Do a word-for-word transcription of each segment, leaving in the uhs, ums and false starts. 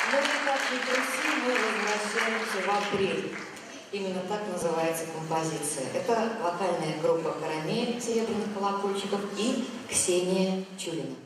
Но и как ни крути, мы возвращаемся в апрель. Именно так называется композиция. Это вокальная группа «Карамель» серебряных колокольчиков и Ксения Чулина.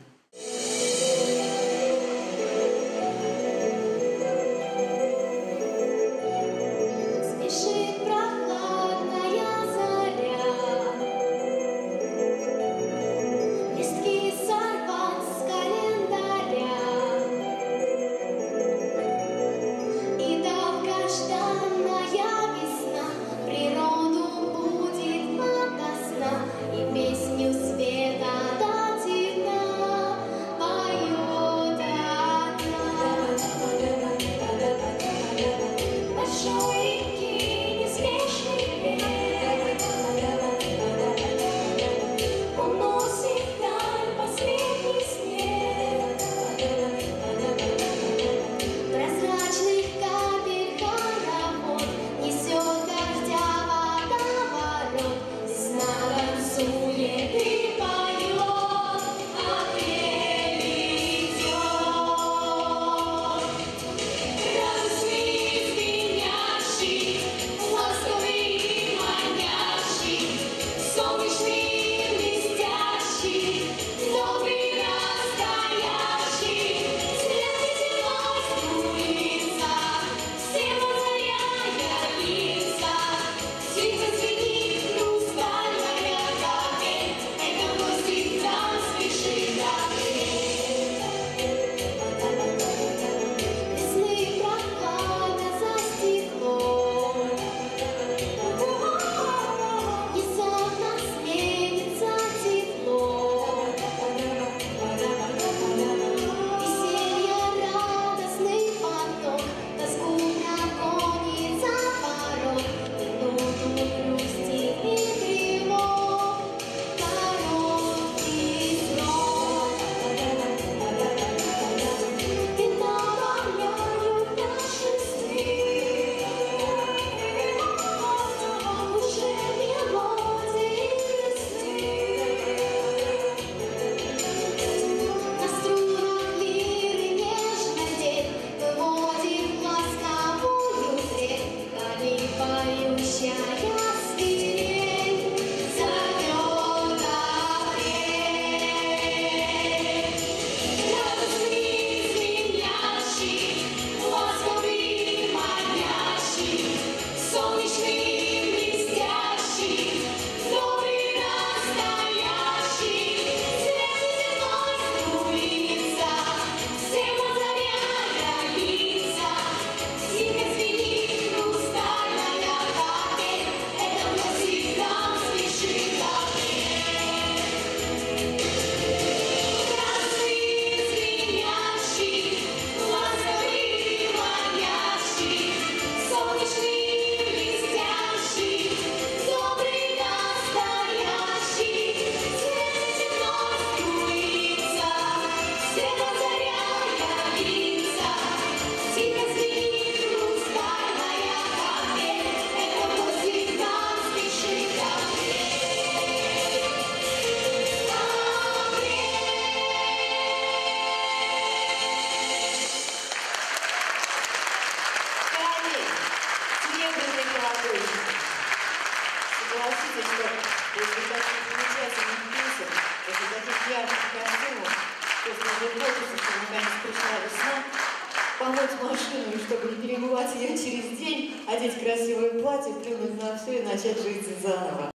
Согласитесь, что после таких замечательных песен, после таких ярких костюмов, после любовницы, что наконец пришла весна, помыть машину, и чтобы не перебывать ее через день, одеть красивое платье, плюнуть на все и начать жить заново.